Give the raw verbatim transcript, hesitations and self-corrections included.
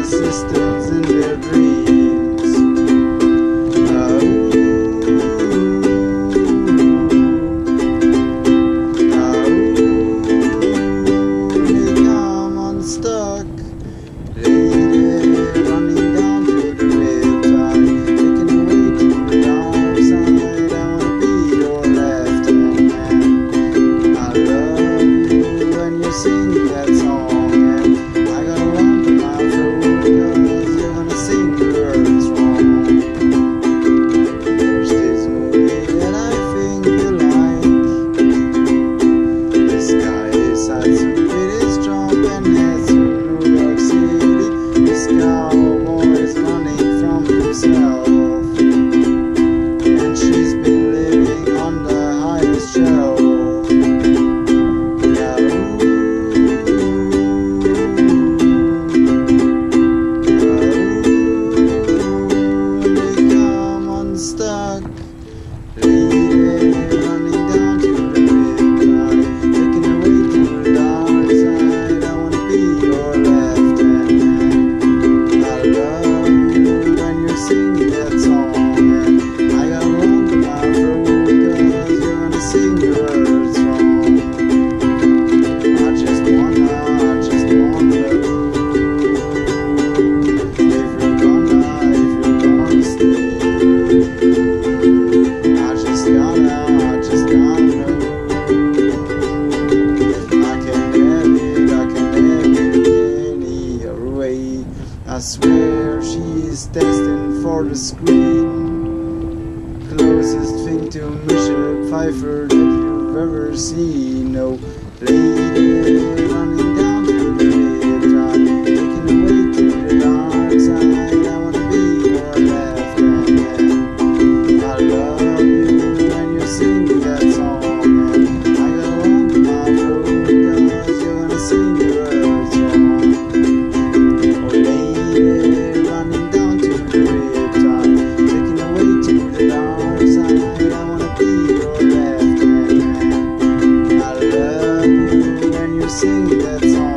assistants in their dreams. Oh, oh, they come unstuck. Lady running down to the riptide, taking away to the dark side. I wanna be your left hand man. I love you when you sing that song, and I got a lump in my throat 'cause you're gonna sing the words wrong. There's this movie that I think you like. This guy decides to quit his job and heads to New York City. This cowboy is running from himself, and she's been living on the highest shelf. Yeah, ooh, ooh, they come unstuck. Lady running down to the riptide, taking away to the dark side. I wanna be your left hand man. I love you when you're singing that song, and I got a lump in my throat 'cause you're gonna sing the words wrong. I just wanna, I just wanna know if you're gonna, if you're gonna stay. I just gotta, I just gotta know. I can have it, I can have it any other way. I swear she is destined for the screen. Closest thing to Michelle Pfeiffer that you've ever seen. No lady running down to the riptide, taking away to the dark side. I wanna be your left hand man. I love you when you're singing that song, and I got a lump in my throat 'cause you're gonna sing the words wrong. Oh lady running down to the riptide, taking away to the dark side. I wanna be your left hand man. I love you when you're singing that song.